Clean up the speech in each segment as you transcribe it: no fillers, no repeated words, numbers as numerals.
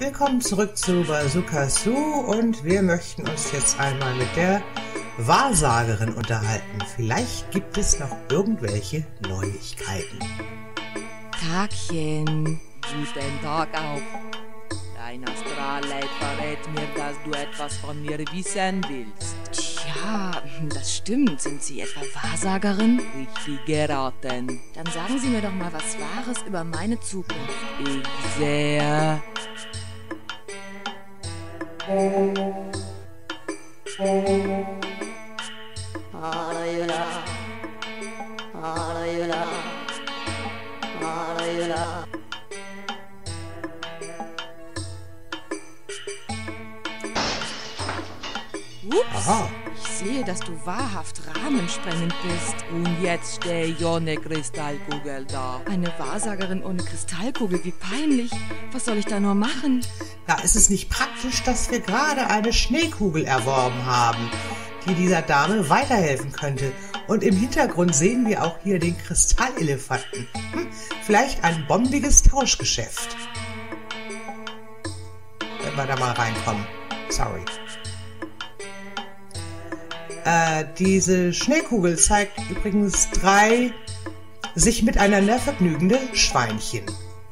Willkommen zurück zu Bazooka Sue und wir möchten uns jetzt einmal mit der Wahrsagerin unterhalten. Vielleicht gibt es noch irgendwelche Neuigkeiten. Tagchen. Guten Tag auch. Dein Astralleid verrät mir, dass du etwas von mir wissen willst. Tja, das stimmt. Sind Sie etwa Wahrsagerin? Richtig geraten. Dann sagen Sie mir doch mal was Wahres über meine Zukunft. Ich sehe... Ups, Aha. ich sehe, dass du wahrhaft rahmensprengend bist. Und jetzt stehe ich ohne Kristallkugel da. Eine Wahrsagerin ohne Kristallkugel, wie peinlich. Was soll ich da nur machen? Ja, ist es nicht praktisch, dass wir gerade eine Schneekugel erworben haben, die dieser Dame weiterhelfen könnte? Und im Hintergrund sehen wir auch hier den Kristallelefanten. Vielleicht ein bombiges Tauschgeschäft. Wenn wir da mal reinkommen. Sorry. Diese Schneekugel zeigt übrigens 3 sich miteinander vergnügende Schweinchen.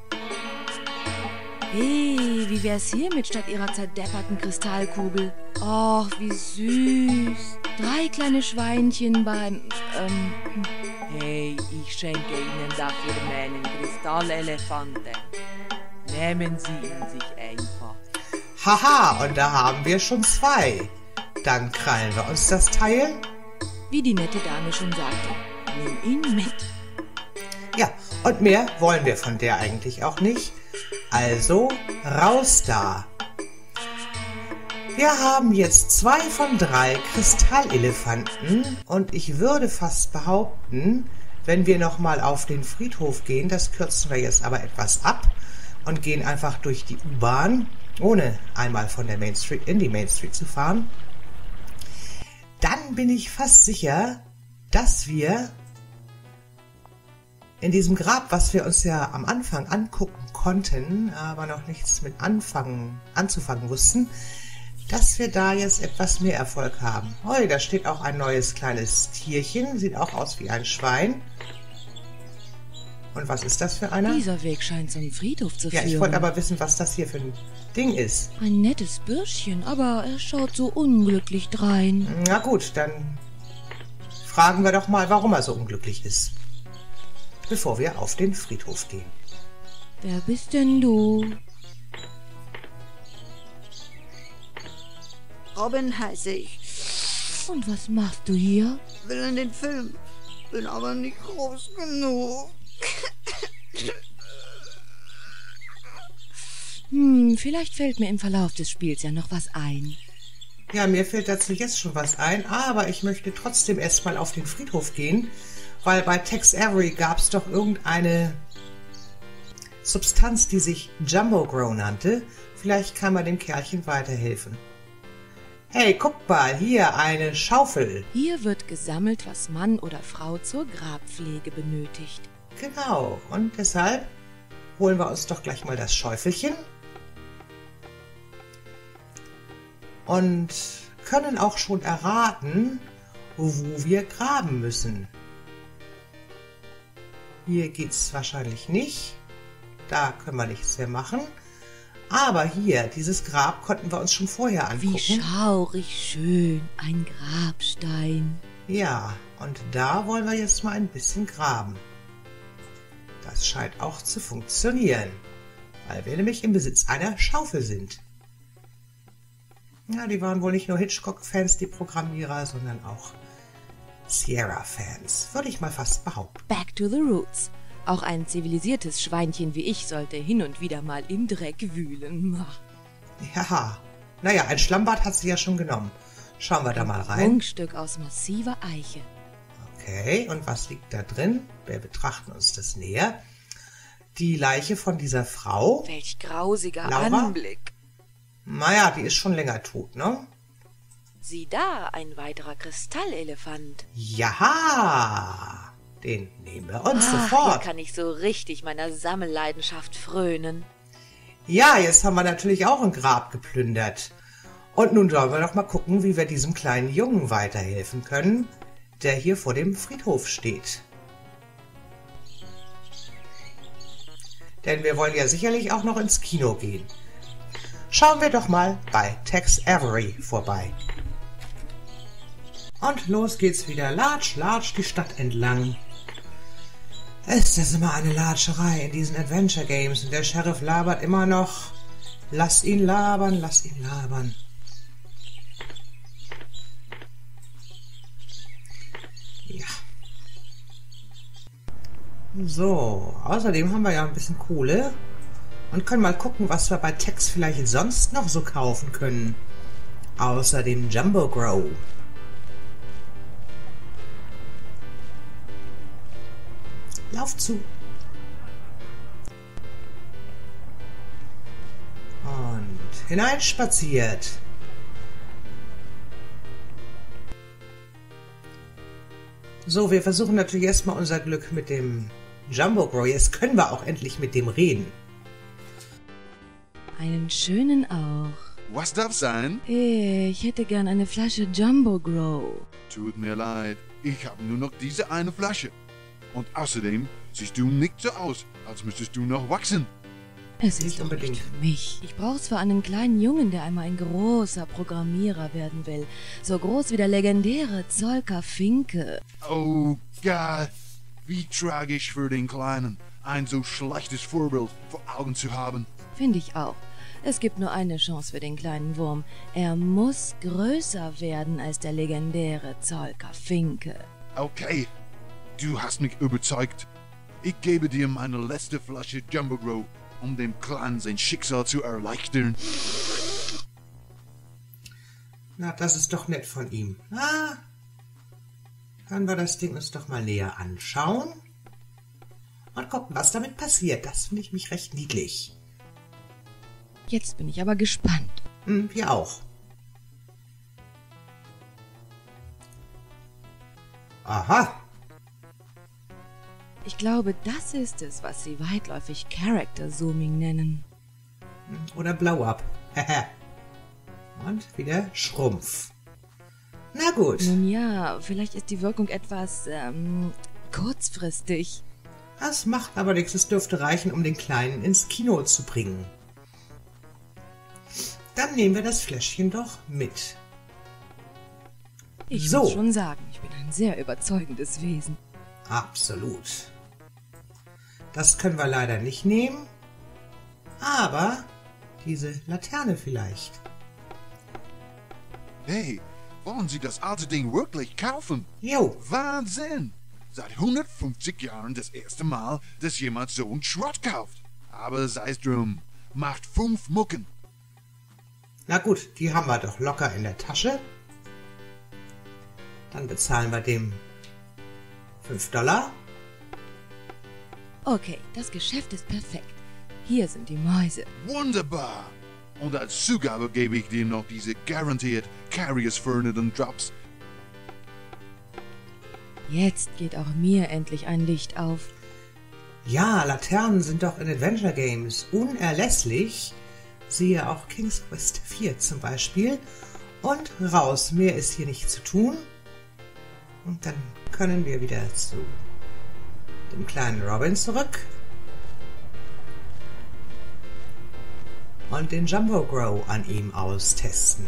Hey, wie wär's hiermit statt Ihrer zerdepperten Kristallkugel? Och, wie süß. 3 kleine Schweinchen beim, Hey, ich schenke Ihnen dafür meinen Kristallelefanten. Nehmen Sie ihn sich einfach. Haha, und da haben wir schon 2. Dann krallen wir uns das Teil. wie die nette Dame schon sagte. Nimm ihn mit. Ja, und mehr wollen wir von der eigentlich auch nicht. Also, raus da. Wir haben jetzt 2 von 3 Kristallelefanten und ich würde fast behaupten, wenn wir nochmal auf den Friedhof gehen, das kürzen wir jetzt aber etwas ab und gehen einfach durch die U-Bahn, ohne einmal von der Main Street in die Main Street zu fahren, dann bin ich fast sicher, dass wir in diesem Grab, was wir uns ja am Anfang angucken konnten, aber noch nichts mit anzufangen wussten, dass wir da jetzt etwas mehr Erfolg haben. Oh, da steht auch ein neues kleines Tierchen, sieht auch aus wie ein Schwein. Und was ist das für einer? Dieser Weg scheint zum Friedhof zu Ja, führen. ich wollte aber wissen, was das hier für ein Ding ist. Ein nettes Bürschchen, aber er schaut so unglücklich drein. Na gut, dann fragen wir doch mal, warum er so unglücklich ist, bevor wir auf den Friedhof gehen. Wer bist denn du? Robin heiße ich. Und was machst du hier? Will in den Film. Bin aber nicht groß genug. Vielleicht fällt mir im Verlauf des Spiels ja noch was ein. Ja, mir fällt dazu jetzt schon was ein, aber ich möchte trotzdem erstmal auf den Friedhof gehen, weil bei Tex Avery gab es doch irgendeine Substanz, die sich Jumbo Grow nannte. Vielleicht kann man dem Kerlchen weiterhelfen. Hey, guck mal, hier eine Schaufel. Hier wird gesammelt, was Mann oder Frau zur Grabpflege benötigt. Genau, und deshalb holen wir uns doch gleich mal das Schäufelchen und können auch schon erraten, wo wir graben müssen. Hier geht's wahrscheinlich nicht, da können wir nichts mehr machen. Aber hier, dieses Grab konnten wir uns schon vorher angucken. Wie schaurig schön, ein Grabstein. Ja, und da wollen wir jetzt mal ein bisschen graben. Das scheint auch zu funktionieren, weil wir nämlich im Besitz einer Schaufel sind. Ja, die waren wohl nicht nur Hitchcock-Fans, die Programmierer, sondern auch Sierra-Fans, würde ich mal fast behaupten. Back to the roots. Auch ein zivilisiertes Schweinchen wie ich sollte hin und wieder mal im Dreck wühlen. Ja, naja, ein Schlammbad hat sie ja schon genommen. Schauen wir da mal rein. Prunkstück aus massiver Eiche. Okay, und was liegt da drin? Wir betrachten uns das näher. Die Leiche von dieser Frau. Welch grausiger Laura? Anblick. Naja, die ist schon länger tot, ne? Sieh da, ein weiterer Kristallelefant. Jaha! Den nehmen wir uns Hier sofort. kann ich so richtig meiner Sammelleidenschaft frönen. Ja, jetzt haben wir natürlich auch ein Grab geplündert. Und nun sollen wir doch mal gucken, wie wir diesem kleinen Jungen weiterhelfen können, der hier vor dem Friedhof steht. Denn wir wollen ja sicherlich auch noch ins Kino gehen. Schauen wir doch mal bei Tex Avery vorbei. Und los geht's wieder. Latsch, latsch die Stadt entlang. Ist das immer eine Latscherei in diesen Adventure Games und der Sheriff labert immer noch. Lass ihn labern, lass ihn labern. Ja. So, außerdem haben wir ja ein bisschen Kohle und können mal gucken, was wir bei Tex vielleicht sonst noch so kaufen können. Außer dem Jumbo Grow. Lauf zu. Und hineinspaziert. So, wir versuchen natürlich erstmal unser Glück mit dem Jumbo Grow. Jetzt können wir auch endlich mit dem reden. Einen schönen auch. Was darf sein? Ich hätte gern eine Flasche Jumbo Grow. Tut mir leid, ich habe nur noch diese eine Flasche. Und außerdem siehst du nicht so aus, als müsstest du noch wachsen. Es ist Nicht doch unbedingt. nicht für mich. Ich brauch's für einen kleinen Jungen, der einmal ein großer Programmierer werden will. So groß wie der legendäre Zolka Finke. Oh Gott, wie tragisch für den Kleinen, ein so schlechtes Vorbild vor Augen zu haben. Finde ich auch. Es gibt nur eine Chance für den kleinen Wurm. Er muss größer werden als der legendäre Zolka Finke. Okay, du hast mich überzeugt. Ich gebe dir meine letzte Flasche Jumbo Grow, um dem Kleinen sein Schicksal zu erleichtern. Na, das ist doch nett von ihm. Ah, können wir das Ding uns doch mal näher anschauen und gucken, was damit passiert. Das finde ich mich recht niedlich. Jetzt bin ich aber gespannt. Wir auch. Aha. Ich glaube, das ist es, was sie weitläufig Character Zooming nennen. Oder Blow-Up. Und wieder Schrumpf. Na gut. Nun ja, vielleicht ist die Wirkung etwas, kurzfristig. Das macht aber nichts. Es dürfte reichen, um den Kleinen ins Kino zu bringen. Dann nehmen wir das Fläschchen doch mit. Ich So. muss schon sagen, ich bin ein sehr überzeugendes Wesen. Absolut. Das können wir leider nicht nehmen. Aber diese Laterne vielleicht. Hey, wollen Sie das alte Ding wirklich kaufen? Jo. Wahnsinn! Seit 150 Jahren das erste Mal, dass jemand so einen Schrott kauft. Aber sei es drum, macht 5 Mucken. Na gut, die haben wir doch locker in der Tasche. Dann bezahlen wir dem $5. Okay, das Geschäft ist perfekt. Hier sind die Mäuse. Wunderbar! Und als Zugabe gebe ich dir noch diese garantiert Carriers-fördernden Drops. Jetzt geht auch mir endlich ein Licht auf. Ja, Laternen sind doch in Adventure Games unerlässlich. Siehe auch King's Quest 4 zum Beispiel. Und raus, mehr ist hier nicht zu tun. Und dann können wir wieder zu dem kleinen Robin zurück. Und den Jumbo Grow an ihm austesten.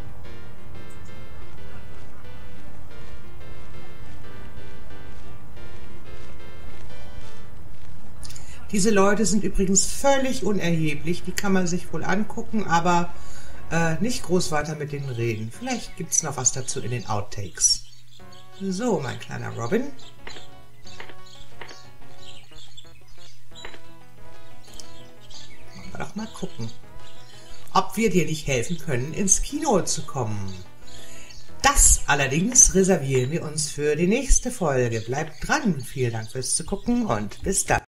Diese Leute sind übrigens völlig unerheblich, die kann man sich wohl angucken, aber nicht groß weiter mit denen reden. Vielleicht gibt es noch was dazu in den Outtakes. So, mein kleiner Robin. Wollen wir doch mal gucken, ob wir dir nicht helfen können, ins Kino zu kommen. Das allerdings reservieren wir uns für die nächste Folge. Bleibt dran. Vielen Dank fürs Zugucken und bis dann.